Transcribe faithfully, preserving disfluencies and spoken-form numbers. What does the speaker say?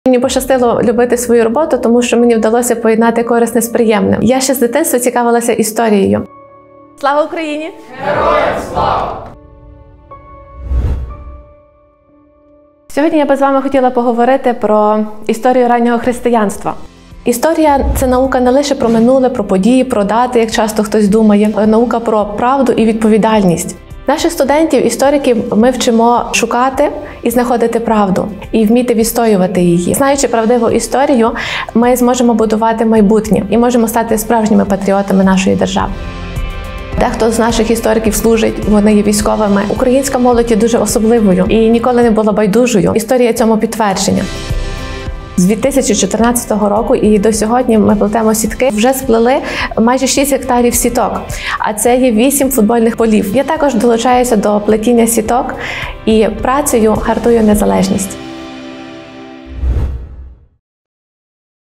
Мені пощастило любити свою роботу, тому що мені вдалося поєднати корисне з приємним. Я ще з дитинства цікавилася історією. Слава Україні! Героям слава! Сьогодні я би з вами хотіла поговорити про історію раннього християнства. Історія – це наука не лише про минуле, про події, про дати, як часто хтось думає, а наука про правду і відповідальність. Наших студентів, істориків, ми вчимо шукати і знаходити правду, і вміти відстоювати її. Знаючи правдиву історію, ми зможемо будувати майбутнє і можемо стати справжніми патріотами нашої держави. Дехто з наших істориків служить, вони є військовими. Українська молодь є дуже особливою і ніколи не була байдужою. Історія цьому підтвердження. З дві тисячі чотирнадцятого року і до сьогодні ми плетемо сітки. Вже сплели майже шість гектарів сіток, а це є вісім футбольних полів. Я також долучаюся до плетіння сіток і працею гартую незалежність.